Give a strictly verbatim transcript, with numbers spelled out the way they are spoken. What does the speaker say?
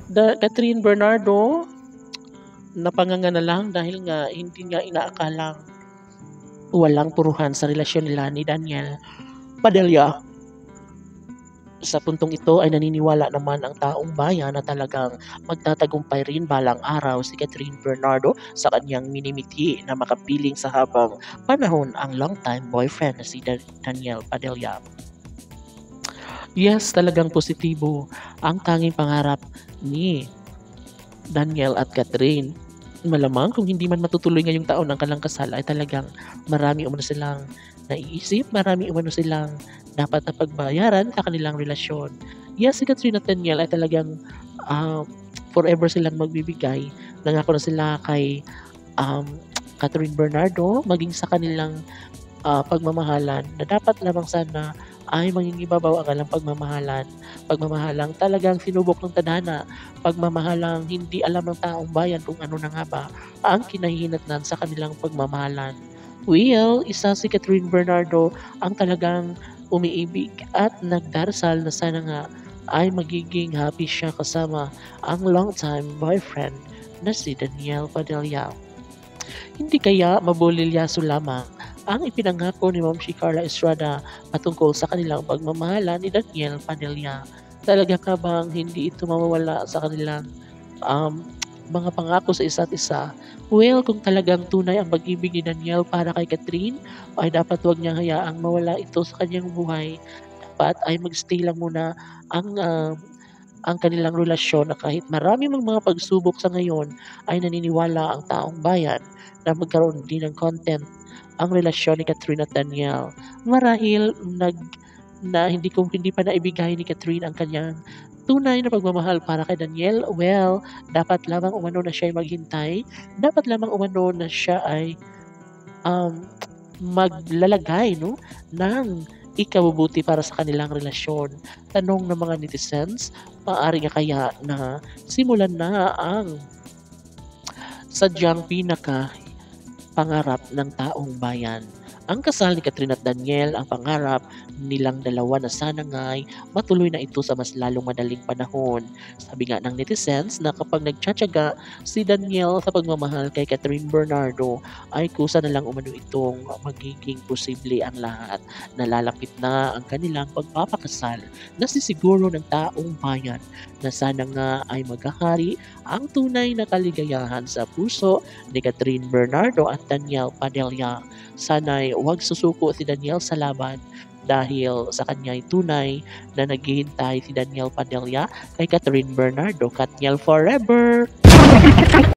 Da Catherine Bernardo, napanganga na lang dahil nga hindi nga inaakalang walang puruhan sa relasyon nila ni Daniel Padilla. Sa puntong ito ay naniniwala naman ang taong bayan na talagang magtatagumpay rin balang araw si Catherine Bernardo sa kanyang minimiti na makapiling sa habang panahon ang long-time boyfriend na si Dan- Daniel Padilla. Yes, talagang positibo ang tanging pangarap ni Daniel at Catherine. Malamang kung hindi man matutuloy ngayong taon ang kanilang kasal ay talagang marami umano silang naiisip, marami umano silang dapat na pagbayaran sa kanilang relasyon. Yes, si Catherine at Daniel ay talagang um, forever silang magbibigay. Nangako na sila kay um, Catherine Bernardo maging sa kanilang ah, pagmamahalan na dapat lamang sana ay mangingibabaw ang kanilang pagmamahalan. Pagmamahalang talagang sinubok ng tadhana, pagmamahalang hindi alam ng taong bayan kung ano na nga ba ang kinahihinatnan sa kanilang pagmamahalan. Well, isa si Catherine Bernardo ang talagang umiibig at nagdarasal na sana nga ay magiging happy siya kasama ang long-time boyfriend na si Daniel Padilla. Hindi kaya mabulilyaso lamang ang ipinangako ni Ma'am si Carla Estrada patungkol sa kanilang pagmamahala ni Daniel Padilla. Talaga ka bang hindi ito mawawala sa kanilang um, mga pangako sa isa't isa? Well, kung talagang tunay ang pag-ibig ni Daniel para kay Catherine, ay dapat wag niyang hayaang mawala ito sa kanyang buhay. Dapat ay magstay lang muna ang ah, ang kanilang relasyon na kahit marami mang mga pagsubok sa ngayon ay naniniwala ang taong bayan na magkaroon din ng content ang relasyon ni Catherine at Daniel. Marahil nag na hindi ko hindi pa naibigay ni Catherine ang kanyang tunay na pagmamahal para kay Daniel. Well, dapat lamang umano na siya ay maghintay. Dapat lamang umano na siya ay um, maglalagay no ng ikabubuti para sa kanilang relasyon. Tanong ng mga netizens, maaari nga kaya na simulan na ang sadyang pinaka pangarap ng taong bayan. Ang kasal ni Catherine at Daniel, ang pangarap nilang dalawa na sana nga'y matuloy na ito sa mas lalong madaling panahon. Sabi nga ng netizens na kapag nagtsatsaga si Daniel sa pagmamahal kay Catherine Bernardo ay kusa na lang umano itong magiging posible ang lahat. Nalalapit na ang kanilang pagpapakasal na sisiguro ng taong bayan na sana nga ay maghahari ang tunay na kaligayahan sa puso ni Catherine Bernardo at Daniel Padilla. Sana'y huwag susuko si Daniel sa laban dahil sa kanya'y tunay na naghihintay si Daniel Padilla kay Catherine Bernardo. Katniel forever!